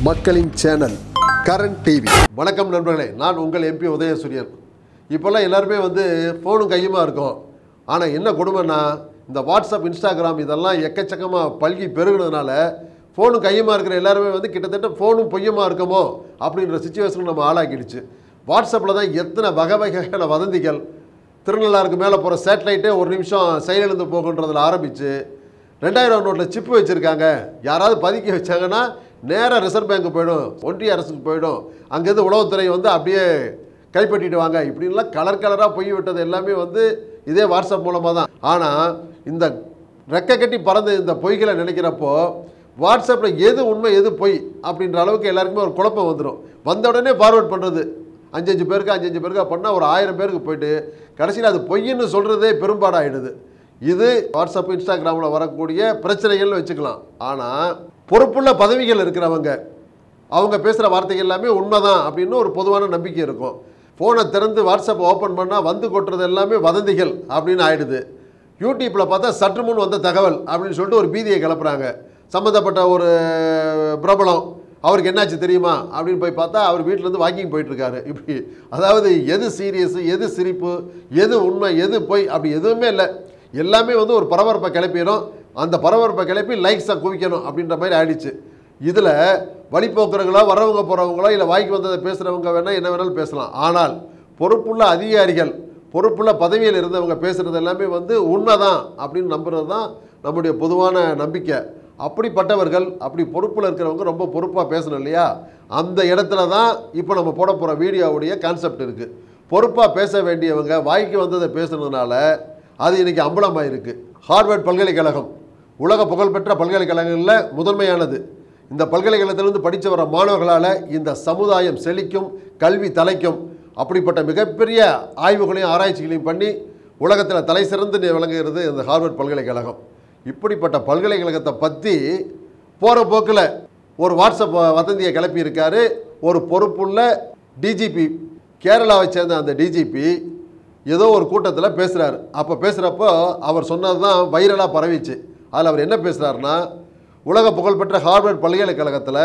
மக்களின் channel Karan TV. வணக்கம் நண்பர்களே, நான் உங்கள் எம்பி உதயசூரியன். இப்போல்லாம் எல்லாருமே ஃபோனும் கையுமா இருக்கும். ஆனால் என்ன கொடுமைன்னா, இந்த வாட்ஸ்அப், இன்ஸ்டாகிராம் இதெல்லாம் எக்கச்சக்கமாக பல்கி பெருகுனதுனால ஃபோனும் கையுமா இருக்கிற எல்லாருமே கிட்டத்தட்ட ஃபோனும் பொய்யுமா இருக்குமோ அப்படின்ற சுச்சுவேஷனுக்கு நம்ம ஆளாக்கிடுச்சு. வாட்ஸ்அப்பில் தான் எத்தனை வகை வகையான வதந்திகள், திருநள்ளாருக்கு மேலே போகிற சேட்டலைட்டே ஒரு நிமிஷம் செயலிழந்து போகுன்றதில் ஆரம்பித்து 2000 நோட்டில் சிப்பு வச்சுருக்காங்க, யாராவது பதுக்கி வச்சாங்கன்னா நேராக ரிசர்வ் பேங்க்கு போயிடும், ஒன்றிய அரசுக்கு போயிடும், அங்கேருந்து உளவுத்துறை அப்படியே கைப்பற்றிட்டு வாங்க, இப்படின்லாம் கலர் கலராக பொய் விட்டது எல்லாமே இதே வாட்ஸ்அப் மூலமாக தான். ஆனால் இந்த ரெக்கை கட்டி பறந்து இந்த பொய்களை நினைக்கிறப்போ வாட்ஸ்அப்பில் எது உண்மை எது பொய் அப்படின்ற அளவுக்கு எல்லாருக்குமே ஒரு குழப்பம் வந்துடும். வந்த உடனே ஃபார்வேர்ட் பண்ணுறது 5 பேருக்கா பண்ணால் ஒரு 1000 பேருக்கு போயிட்டு கடைசியில் அது பொய்ன்னு சொல்கிறதே பெரும்பாடாகிடுது. இது வாட்ஸ்அப், இன்ஸ்டாகிராமில் வரக்கூடிய பிரச்சனைகள்னு வச்சுக்கலாம். ஆனால் பொறுப்புள்ள பதவிகள் இருக்கிறவங்க அவங்க பேசுகிற வார்த்தைகள் எல்லாமே உண்மைதான் அப்படின்னு ஒரு பொதுவான நம்பிக்கை இருக்கும். ஃபோனை திறந்து வாட்ஸ்அப்பை ஓப்பன் பண்ணால் கொட்டுறது எல்லாமே வதந்திகள் அப்படின்னு ஆகிடுது. யூடியூப்பில் பார்த்தா சற்று முன் வந்த தகவல் அப்படின்னு சொல்லிட்டு ஒரு பீதியை கிளப்புறாங்க. சம்மந்தப்பட்ட ஒரு பிரபலம், அவருக்கு என்னாச்சு தெரியுமா அப்படின்னு போய் பார்த்தா அவர் வீட்டிலேருந்து வாக்கிங் போயிட்டுருக்காரு. இப்படி அதாவது எது சீரியஸு, எது சிரிப்பு, எது உண்மை, எது பொய் அப்படி எதுவுமே இல்லை. எல்லாமே ஒரு பரபரப்பை கிளப்பிடும். அந்த பரபரப்பை கிளப்பி லைக்ஸை குவிக்கணும் அப்படின்ற மாதிரி ஆயிடுச்சு. இதில் வழிபோக்குறவங்களோ, வரவங்க போகிறவங்களோ, இல்லை வாய்க்கு வந்ததை பேசுகிறவங்க வேணால் என்ன வேணாலும் பேசலாம். ஆனால் பொறுப்புள்ள அதிகாரிகள், பொறுப்புள்ள பதவியில் இருந்தவங்க பேசுகிறது எல்லாமே உண்மைதான் அப்படின்னு நம்புறது தான் நம்முடைய பொதுவான நம்பிக்கை. அப்படிப்பட்டவர்கள், அப்படி பொறுப்பில் இருக்கிறவங்க ரொம்ப பொறுப்பாக பேசணும் இல்லையா? அந்த இடத்துல தான் இப்போ நம்ம போட போகிற வீடியோவுடைய கான்செப்ட் இருக்குது. பொறுப்பாக பேச வேண்டியவங்க வாய்க்கு வந்ததை பேசுனதுனால அது இன்றைக்கி அம்பலமாக இருக்குது. ஹார்வர்ட் பல்கலைக்கழகம் உலக புகழ்பெற்ற பல்கலைக்கழகங்களில் முதன்மையானது. இந்த பல்கலைக்கழகத்திலிருந்து படித்து வர மாணவர்களால் இந்த சமுதாயம் செழிக்கும், கல்வி தலைக்கும். அப்படிப்பட்ட மிகப்பெரிய ஆய்வுகளையும் ஆராய்ச்சிகளையும் பண்ணி உலகத்தில் தலை சிறந்து விளங்குகிறது இந்த ஹார்வர்ட் பல்கலைக்கழகம். இப்படிப்பட்ட பல்கலைக்கழகத்தை பற்றி போகிற போக்கில் ஒரு வாட்ஸ்அப் வதந்தியை கிளப்பியிருக்காரு ஒரு பொறுப்புள்ள டிஜிபி. கேரளாவை சேர்ந்த அந்த டிஜிபி ஏதோ ஒரு கூட்டத்தில் பேசுகிறார். அப்போ பேசுகிறப்போ அவர் சொன்னது தான் வைரலாக பரவிச்சு. அதில் அவர் என்ன பேசுகிறாருன்னா, உலக புகழ்பெற்ற ஹார்வர்ட் பல்கலைக்கழகத்தில்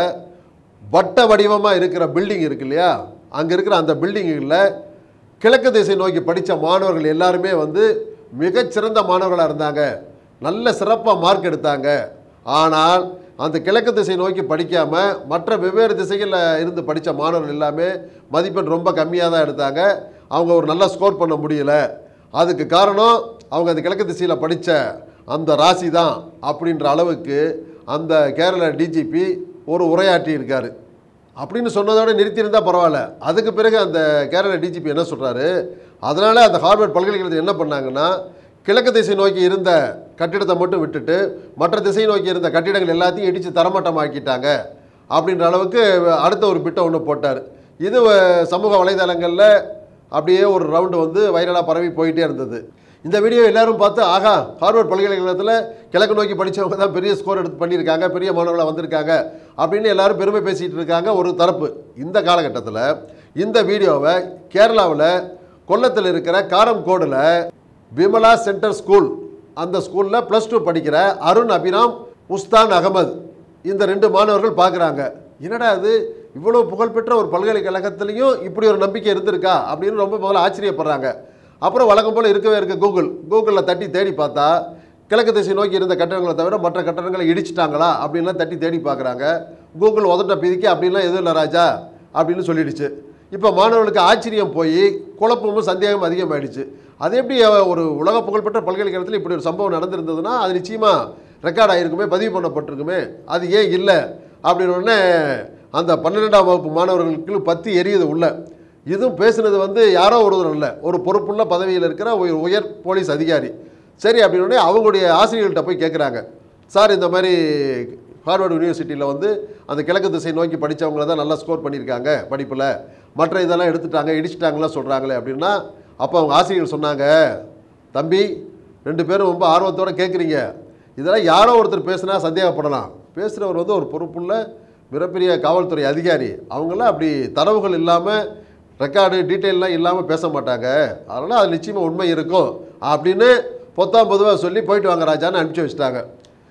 வட்ட வடிவமாக இருக்கிற பில்டிங் இருக்கு இல்லையா, அங்கே இருக்கிற அந்த பில்டிங்கில் கிழக்கு திசை நோக்கி படித்த மாணவர்கள் எல்லாருமே மிகச்சிறந்த மாணவர்களாக இருந்தாங்க, நல்ல சிறப்பாக மார்க் எடுத்தாங்க. ஆனால் அந்த கிழக்கு திசை நோக்கி படிக்காமல் மற்ற வெவ்வேறு திசைகளில் இருந்து படித்த மாணவர்கள் எல்லாமே மதிப்பெண் ரொம்ப கம்மியாக தான் எடுத்தாங்க. அவங்க ஒரு நல்லா ஸ்கோர் பண்ண முடியல. அதுக்கு காரணம் அவங்க அந்த கிழக்கு திசையில் படித்த அந்த ராசி தான் அப்படின்ற அளவுக்கு அந்த கேரள டிஜிபி ஒரு உரையாற்றி இருக்கார். அப்படின்னு சொன்னதோடு நிறுத்தியிருந்தால் பரவாயில்ல. அதுக்கு பிறகு அந்த கேரள டிஜிபி என்ன சொல்கிறாரு, அதனால் அந்த ஹார்வர்ட் பல்கலைக்கழகத்தில் என்ன பண்ணாங்கன்னா, கிழக்கு திசை நோக்கி இருந்த கட்டிடத்தை மட்டும் விட்டுட்டு மற்ற திசை நோக்கி இருந்த கட்டிடங்கள் எல்லாத்தையும் இடித்து தரமட்டமாக்கிட்டாங்க அப்படின்ற அளவுக்கு அடுத்த ஒரு பிட்டை ஒன்று போட்டார். இது சமூக வலைதளங்களில் அப்படியே ஒரு ரவுண்டு வைரலாக பரவி போயிட்டே இருந்தது. இந்த வீடியோ எல்லோரும் பார்த்து, ஆகா, ஹார்வர்ட் பல்கலைக்கழகத்தில் கிழக்கு நோக்கி படித்தவங்க தான் பெரிய ஸ்கோர் எடுத்து பண்ணியிருக்காங்க, பெரிய மாணவர்களாக வந்திருக்காங்க அப்படின்னு எல்லாரும் பெருமை பேசிகிட்டு இருக்காங்க ஒரு தரப்பு. இந்த காலகட்டத்தில் இந்த வீடியோவை கேரளாவில் கொல்லத்தில் இருக்கிற காரம்கோடில் விமலா சென்டர் ஸ்கூல், அந்த ஸ்கூலில் +2 படிக்கிற அருண் அபிராம், உஸ்தான் அகமது, இந்த 2 மாணவர்கள் பார்க்குறாங்க. என்னடா அது, இவ்வளோ புகழ்பெற்ற ஒரு பல்கலைக்கழகத்துலேயும் இப்படி ஒரு நம்பிக்கை இருந்திருக்கா அப்படின்னு ரொம்ப முதல்ல ஆச்சரியப்படுறாங்க. அப்புறம் வழக்கம் போல் இருக்கவே இருக்க கூகுளில் தட்டி தேடி பார்த்தா கிழக்கு திசை நோக்கி இருந்த கட்டடங்களை தவிர மற்ற கட்டடங்களை இடிச்சிட்டாங்களா அப்படின்லாம் தட்டி தேடி பார்க்குறாங்க. கூகுள் உதட்ட பிதிக்கி அப்படின்லாம் எதுவும் இல்லை ராஜா அப்படின்னு சொல்லிடுச்சு. இப்போ மாணவர்களுக்கு ஆச்சரியம் போய் குழப்பமும் சந்தேகமும் அதிகமாகிடுச்சு. அது எப்படி ஒரு உலக புகழ்பெற்ற பல்கலைக்கழகத்தில் இப்படி ஒரு சம்பவம் நடந்திருந்ததுன்னா அது நிச்சயமாக ரெக்கார்ட் ஆகிருக்குமே, பதிவு பண்ணப்பட்டிருக்குமே, அது ஏன் இல்லை அப்படின்னு உடனே அந்த 12ஆம் வகுப்பு மாணவர்களுக்கு பற்றி எரியுது உள்ள. இதுவும் பேசுனது யாரோ ஒருவர் இல்லை, ஒரு பொறுப்புள்ள பதவியில் இருக்கிற ஒரு உயர் போலீஸ் அதிகாரி. சரி அப்படின்னே அவங்களுடைய ஆசிரியர்கள்ட்ட போய் கேட்குறாங்க, சார் இந்த மாதிரி ஹார்வர்ட் யூனிவர்சிட்டியில் அந்த கிழக்கு திசை நோக்கி படித்தவங்கள தான் நல்லா ஸ்கோர் பண்ணியிருக்காங்க படிப்பில், மற்ற இதெல்லாம் எடுத்துட்டாங்க, இடிச்சிட்டாங்கலாம் சொல்கிறாங்களே அப்படின்னா. அப்போ அவங்க ஆசிரியர்கள் சொன்னாங்க, தம்பி 2 பேரும் ரொம்ப ஆர்வத்தோடு கேட்குறீங்க, இதெல்லாம் யாரோ ஒருத்தர் பேசுனா சந்தேகப்படலாம், பேசுகிறவர் ஒரு பொறுப்புள்ள மிகப்பெரிய காவல்துறை அதிகாரி, அவங்களாம் அப்படி தரவுகள் இல்லாமல் ரெக்கார்டு டீட்டெயிலெலாம் இல்லாமல் பேச மாட்டாங்க, அதனால் அது நிச்சயமாக உண்மை இருக்கும் அப்படின்னு பொத்தாம் பொதுவாக சொல்லி போயிட்டு வாங்க ராஜான்னு அனுப்பிச்சி வச்சுட்டாங்க.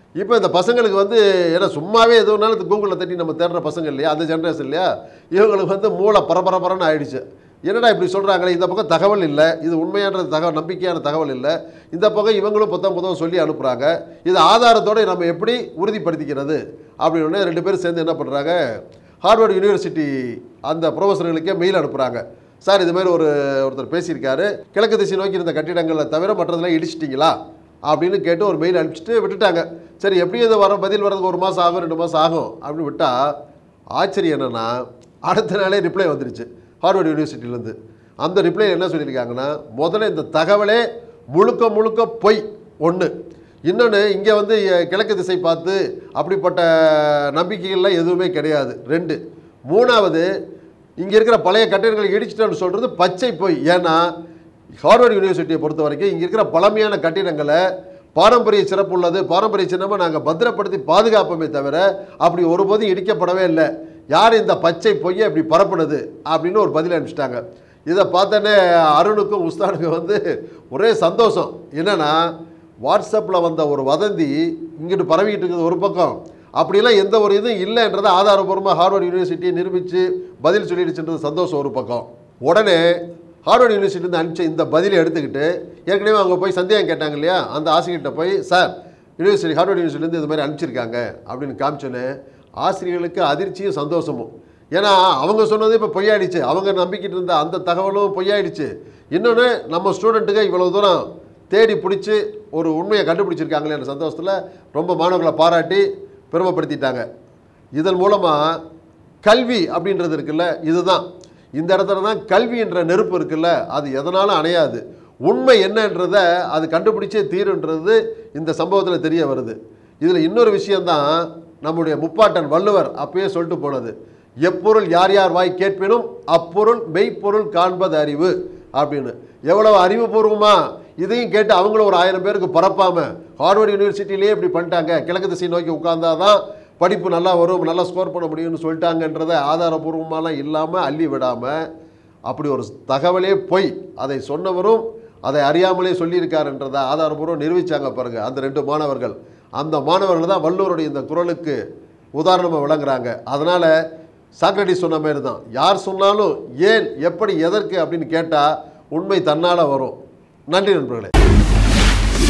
இப்போ இந்த பசங்களுக்கு வந்து ஏன்னா சும்மாவே எதுனாலும் கூகுளில் தட்டி நம்ம தேடுற பசங்க இல்லையா, அந்த ஜென்ரேஷன் இல்லையா, இவங்களுக்கு வந்து மூளை பரபரன்னு ஆயிடுச்சு. என்னடா இப்படி சொல்கிறாங்களே, இந்த பக்கம் தகவல் இல்லை, இது உண்மையான தகவல், நம்பிக்கையான தகவல் இல்லை, இந்த பக்கம் இவங்களும் புத்தம் சொல்லி அனுப்புகிறாங்க, இது ஆதாரத்தோடு நம்ம எப்படி உறுதிப்படுத்திக்கிறது அப்படின்னு 2 பேரும் சேர்ந்து என்ன பண்ணுறாங்க, ஹார்வர்டு யூனிவர்சிட்டி அந்த ப்ரொஃபஸர்களுக்கே மெயில் அனுப்புகிறாங்க. சார் இது மாதிரி ஒருத்தர் பேசியிருக்காரு, கிழக்கு திசை நோக்கி இருந்த கட்டிடங்களை தவிர மற்றதெல்லாம் இடிச்சிட்டிங்களா அப்படின்னு கேட்டு ஒரு மெயில் அனுப்பிச்சிட்டு விட்டுட்டாங்க. சரி எப்படியும் இது பதில் வரதுக்கு 1 மாதம் ஆகும் 2 மாதம் ஆகும் அப்படின்னு விட்டால், ஆச்சரியம் என்னென்னா அடுத்த நாளே ரிப்ளை வந்துருச்சு ஹார்வர்டு யூனிவர்சிட்டியிலேருந்து. அந்த ரிப்ளை என்ன சொல்லியிருக்காங்கன்னா, முதல்ல இந்த தகவலே முழுக்க பொய் ஒன்று, இன்னொன்று இங்கே வந்து கிழக்கு திசை பார்த்து அப்படிப்பட்ட நம்பிக்கைகள்லாம் எதுவுமே கிடையாது 2, 3வது இங்கே இருக்கிற பழைய கட்டிடங்களை இடிச்சிட்டோன்னு சொல்கிறது பச்சை பொய். ஏன்னா ஹார்வர்டு யூனிவர்சிட்டியை பொறுத்த வரைக்கும் இங்கே இருக்கிற பழமையான கட்டிடங்களை பாரம்பரிய சிறப்பு உள்ளது, பாரம்பரிய சின்னமாக நாங்கள் பத்திரப்படுத்தி பாதுகாப்போமே தவிர அப்படி ஒருபோதும் இடிக்கப்படவே இல்லை, யார் இந்த பச்சை பொய்யை இப்படி பரப்புனது அப்படின்னு ஒரு பதில் அனுப்பிச்சிட்டாங்க. இதை பார்த்தோன்னே அருணுக்கும் உஸ்தானுக்கும் வந்து ஒரே சந்தோஷம். என்னென்னா வாட்ஸ்அப்பில் வந்த ஒரு வதந்தி இங்கிட்டு பரவிக்கிட்டு இருக்குது ஒரு பக்கம், அப்படிலாம் எந்த ஒரு இதுவும் இல்லைன்றதை ஆதாரபூர்வமாக ஹார்வர்டு யூனிவர்சிட்டியை நிரூபித்து பதில் சொல்லிடுச்சுன்றது சந்தோஷம் ஒரு பக்கம். உடனே ஹார்வர்டு யூனிவர்சிட்டிலேருந்து அனுப்பிச்ச இந்த பதிலை எடுத்துக்கிட்டு ஏற்கனவே அவங்க போய் சந்தேகம் கேட்டாங்க இல்லையா, அந்த ஆசிரியர்கிட்ட போய் சார் ஹார்வர்டு யூனிவர்சிட்டிலேருந்து இது மாதிரி அனுப்பிச்சிருக்காங்க அப்படின்னு காமிச்சோன்னே ஆசிரியர்களுக்கு அதிர்ச்சியும் சந்தோஷமும். ஏன்னா அவங்க சொன்னது இப்போ பொய்யாயிடுச்சு, அவங்க நம்பிக்கிட்டு இருந்த அந்த தகவலும் பொய்யாயிடுச்சு. இன்னொன்று நம்ம ஸ்டூடெண்ட்டுக்கு இவ்வளோ தூரம் தேடி பிடிச்சி ஒரு உண்மையை கண்டுபிடிச்சிருக்காங்களே என்ற சந்தோஷத்தில் ரொம்ப மாணவர்களை பாராட்டி பெருமைப்படுத்திட்டாங்க. இதன் மூலமாக கல்வி அப்படின்றது இருக்குல்ல, இதுதான் இந்த இடத்துல தான் கல்வின்ற நெருப்பு இருக்குல்ல, அது எதனாலும் அணையாது. உண்மை என்னன்றதை அது கண்டுபிடிச்சே தீருன்றது இந்த சம்பவத்தில் தெரிய வருது. இதில் இன்னொரு விஷயந்தான், நம்முடைய முப்பாட்டன் வள்ளுவர் அப்பயே சொல்லிட்டு போனது, எப்பொருள் யார் யார் வாய் கேட்பினும் அப்பொருள் மெய்ப்பொருள் காண்பது அறிவு அப்படின்னு. எவ்வளவு அறிவுபூர்வமாக இதையும் கேட்டு அவங்களும் ஒரு 1000 பேருக்கு பரப்பாமல் ஹார்வர்டு யூனிவர்சிட்டியிலே இப்படி பண்ணிட்டாங்க, கிழக்கு திசை நோக்கி உட்கார்ந்தாதான் படிப்பு நல்லா வரும், நல்லா ஸ்கோர் பண்ண முடியும்னு சொல்லிட்டாங்கன்றதை ஆதாரபூர்வமாலாம் இல்லாமல் அள்ளி விடாமல் அப்படி ஒரு தகவலே பொய், அதை சொன்னவரும் அதை அறியாமலே சொல்லியிருக்காருன்றதை ஆதாரபூர்வம் நிரூபித்தாங்க பாருங்கள் அந்த 2 மாணவர்கள். அந்த மாணவர்கள் தான் வள்ளுவருடைய இந்த குறளுக்கு உதாரணமாக விளங்குறாங்க. அதனால் சாக்ரட்டிஸ் சொன்ன மாதிரி தான், யார் சொன்னாலும் ஏன் எப்படி எதற்கு அப்படின்னு கேட்டால் உண்மை தன்னால் வரும். நன்றி நண்பர்களே.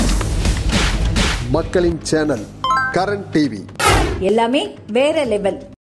மக்களின் சேனல் கரண் டிவி, எல்லாமே வேற லெவல்.